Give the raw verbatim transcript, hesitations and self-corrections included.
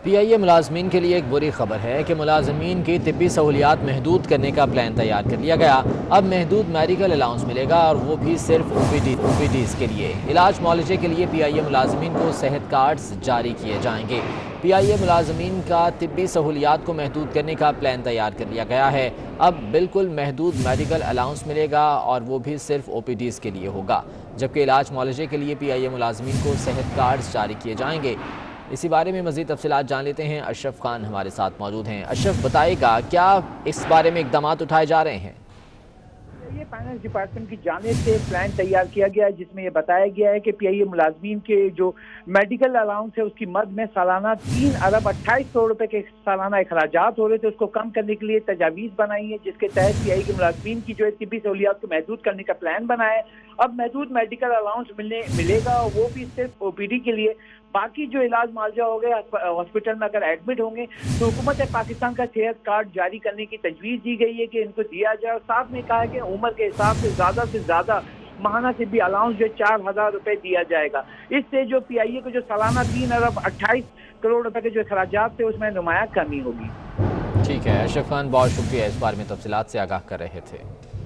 پی آئی اے ملازمین کے لیے ایک بری خبر ہے کہ ملازمین کی طبی سہولیات محدود کرنے کا پلان تیار کر لیا گیا۔ اب محدود میڈیکل الاؤنس ملے گا اور وہ بھی صرف او پی ڈی او پی ڈیز کے لیے۔ علاج معالجے کے لیے پی آئی اے ملازمین کو صحت کارڈز جاری کیے جائیں گے۔ پی آئی اے ملازمین کا طبی سہولیات کو محدود کرنے کا پلان تیار کر لیا گیا ہے۔ اب بالکل محدود میڈیکل الاؤنس ملے گا اور وہ بھی صرف او پی ڈیز کے لیے ہوگا، جبکہ علاج معالجے کے لیے پی آئی اے ملازمین کو صحت کارڈز جاری کیے جائیں گے۔ اسی بارے میں مزید تفصیلات جان لیتے ہیں، اشرف خان ہمارے ساتھ موجود ہیں۔ اشرف، بتائے گا کیا اس بارے میں اقدامات اٹھائے جا رہے ہیں؟ یہ فائنانس ڈپارٹمنٹ کی جانب سے پلان تیار کیا گیا ہے جس میں یہ بتایا گیا ہے کہ پی آئی اے ملازمین کے جو میڈیکل الاؤنس ہے اس کی مد میں سالانہ تین ارب اٹھائیس کروڑ روپے کے سالانہ اخراجات ہو رہے تھے، اس کو کم کرنے کے لیے تجاویز بنائی ہے، جس کے تحت پی آئی اے کے ملازمین کی جو طبی سہولیات کو محدود کرنے کا پلان بنا ہے۔ اب محدود میڈیکل الاؤنس ملنے ملے گا، وہ بھی صرف او پی ڈی کے لیے۔ باقی جو علاج معالجہ ہو گیا ہاسپٹل میں اگر ایڈمٹ ہوں گے تو حکومت پاکستان کا صحت کارڈ جاری کرنے کی تجویز دی گئی ہے کہ ان کو دیا جائے، اور ساتھ میں کہا ہے کہ عمر کے حساب سے زیادہ سے زیادہ ماہانہ سے بھی الاؤنس جو چار ہزار روپے دیا جائے گا۔ اس سے جو پی آئی اے کو جو سالانہ تین ارب اٹھائیس کروڑ روپے کے جو اخراجات تھے اس میں نمایاں کمی ہوگی۔ ٹھیک ہے اشرف خان، بہت شکریہ، اس بارے میں تفصیلات سے آگاہ کر رہے تھے۔